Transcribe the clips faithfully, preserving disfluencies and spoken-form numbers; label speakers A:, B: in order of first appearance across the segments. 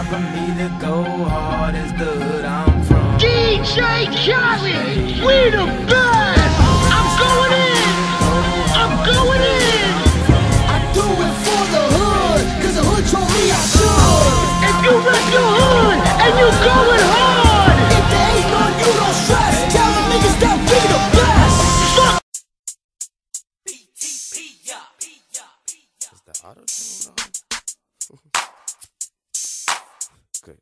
A: time for me to go hard as the hood I'm from.
B: D J Khaled, we the best! I'm going in! I'm going in!
C: I do it for the hood, cause the hood told me I should.
B: If you rep your hood and you going hard,
C: if there ain't none, you don't stress. Tell them niggas that we the best.
B: fuck!
D: Is the auto tune on? Good.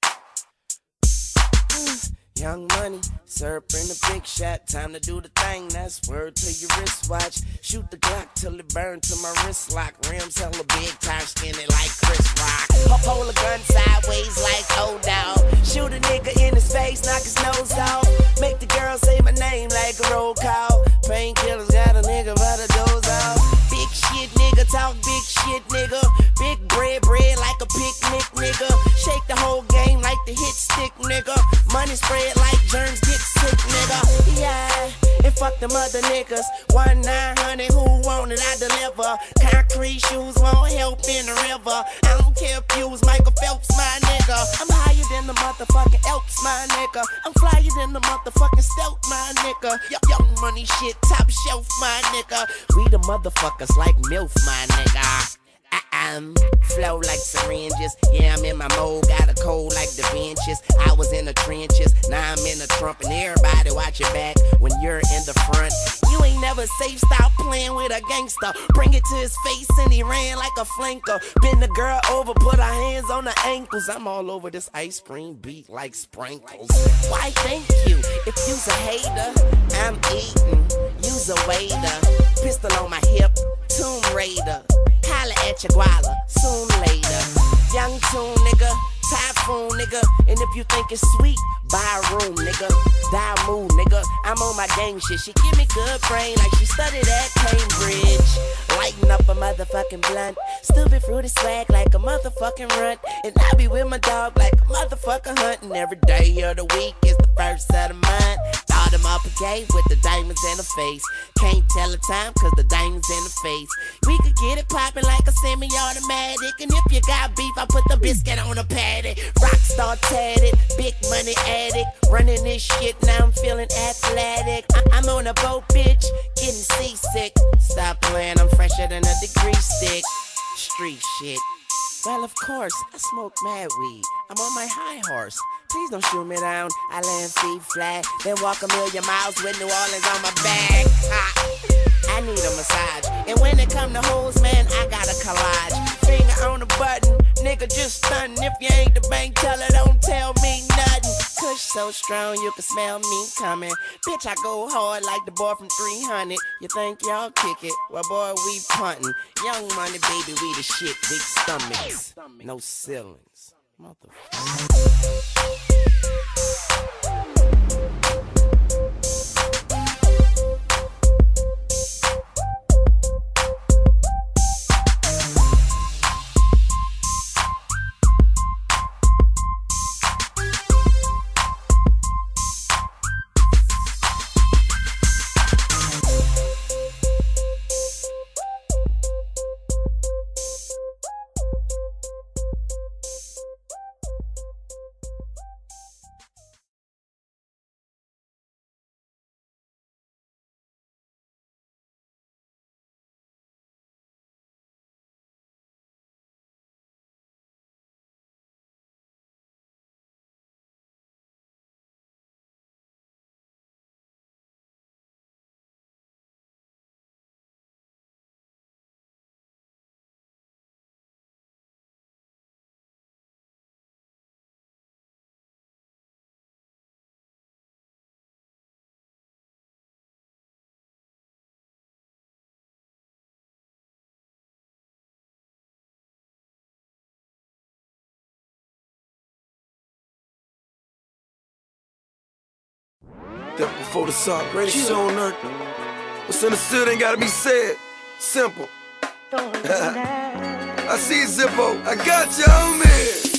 D: Young Money, syrup in the big shot. Time to do the thing, that's word to your wristwatch. Shoot the Glock till it burn to my wrist lock. Rims hella big, tire skinny like Chris Rock. Hold a gun sideways like old dog. Shoot a nigga in his face, knock his nose off. Make the girl say my name like a roll call. Painkillers got a nigga by the doors off. Big shit nigga, talk big shit nigga. Big bread, bread like a picnic nigga. Shake the whole game like the hit stick nigga. Money spread like germs get sick nigga. Yeah, and fuck them other niggas. One nine hundred, who want it, I deliver. Concrete shoes won't help in the river. I don't care if you was Michael Phelps, my nigga. I'm higher than the motherfucking Elps, my nigga. I'm flyer than the motherfucking Stealth, my nigga. Y Young Money shit, top shelf, my nigga. We the motherfuckers like MILF, my nigga. Um, flow like syringes. Yeah, I'm in my mode, got a cold like the benches. I was in the trenches, now I'm in the Trump. And everybody watch your back when you're in the front. You ain't never safe, stop playing with a gangster. Bring it to his face and he ran like a flanker. Bend the girl over, put her hands on her ankles. I'm all over this ice cream beat like sprinkles. Why thank you, if you's a hater, I'm eating, you's a waiter. Pistol on my hip, Tomb Raider. Holla at your guala, soon later. Young tune, nigga, typhoon, nigga. And if you think it's sweet, buy a room, nigga. Die mood, nigga. I'm on my gang shit. She give me good brain like she studied at Cambridge. Lighten up a motherfucking blunt. Stupid fruity swag like a motherfucking runt. And I be with my dog like a motherfucker hunting. Every day of the week is the first of the month. Thought him up a gay with the diamonds in the face. Can't tell the time cause the diamonds in the face. We could get it poppin' like a semi-automatic. And if you got beef, I put the biscuit on a patty. Rockstar tatted, big money addict. Running this shit, now I'm feeling athletic. I I'm on a boat, bitch, getting seasick. Stop playing, I'm fresher than a degree stick. Street shit. Well, of course, I smoke mad weed. I'm on my high horse. Please don't shoot me down. I land feet flat, then walk a million miles with New Orleans on my back. I need a massage. And when it come to hoes, man, I got a collage. Finger on the button, nigga just stuntin'. If you ain't the bank teller, don't tell me nothing. Kush so strong, you can smell me coming. Bitch, I go hard like the boy from three hundred. You think y'all kick it? Well, boy, we puntin'. Young Money, baby, we the shit. Big stomachs, no ceilings. Motherfucker.
E: That before the song, greatest show on earth. What's understood ain't gotta be said. Simple. I see Zippo, I got you on me.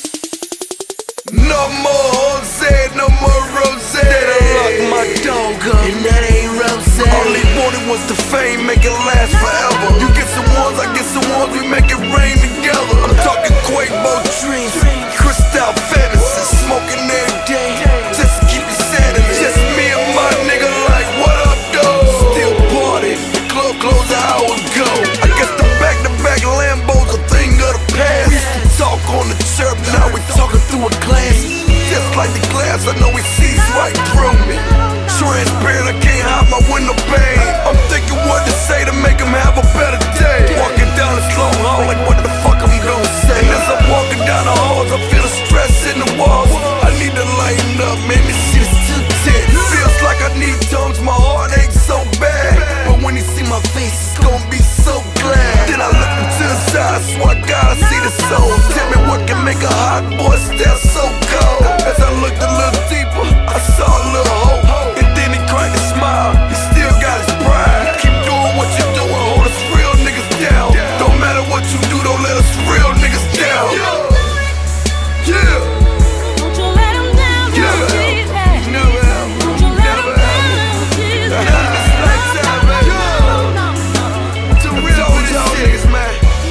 E: No more Jose, no more Rose. They done locked my dog up, and that ain't Rose. All they wanted was the fame, make it last forever. You get some ones, I get some ones, we make it rain together. I'm talking Quavo dreams, Cristal I know he sees right through me. Transparent, I can't hide my window pane. I'm thinking what to say to make him have a better day. Walking down the slow hall like what the fuck I'm gonna say. And as I'm walking down the halls, I feel the stress in the walls. I need to lighten up, man, this shit is too tense. Feels like I need tongues, my heart aches so bad. But when he see my face, it's gonna be so glad. Then I look into his eyes, swear to God I see the soul. Tell me what can make a hot boy stare so cold. As I looked a little deeper, I saw a little hope. And then he cracked a smile, he still got his pride. Keep doing what you doing, hold us real niggas down. Don't matter what you do, don't let us real niggas down. Yeah.
F: Don't you let him down,
E: Yeah.
F: baby.
E: Never have.
F: Don't you let him
E: Never have.
F: down, baby.
E: Not in this lifetime, baby. Too real with these niggas, man.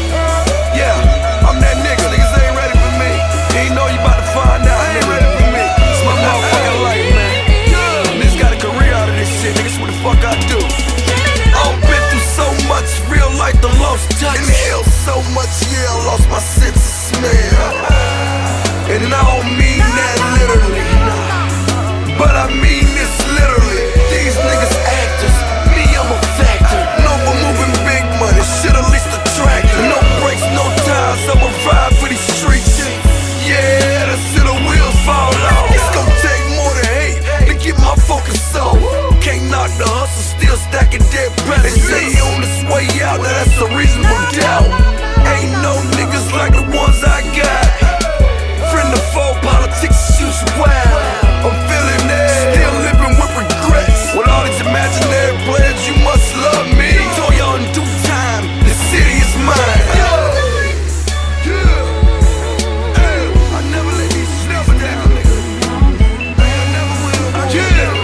E: Yeah, I'm that nigga. Niggas ain't ready for me. You ain't know you about to find out. Ain't ready for me. It's my motherfucking life, man. Niggas got a career out of this shit. Niggas, what the fuck I do? I've been through so much, real life the lost touch. Inhaled so much, yeah, I lost my sense of smell. And I don't mean that literally, but I mean this literally. These niggas actors, me I'm a factor. No for moving big money, shit at least attractive. No brakes, no tires, I'm a ride for these streets. Yeah, the till the wheels fall off. It's gon' take more than hate to get my focus on. Can't knock the hustle, still stacking dead breath. They say he on his way out, now that's a reasonable doubt. Ain't no niggas like the ones I got. Friend of foe, politics shoots wild. I'm feeling that, still living with regrets. With all these imaginary plans, you must love me. Told y'all in due time, the city is mine. I never let these never down, nigga. I never will. Yeah.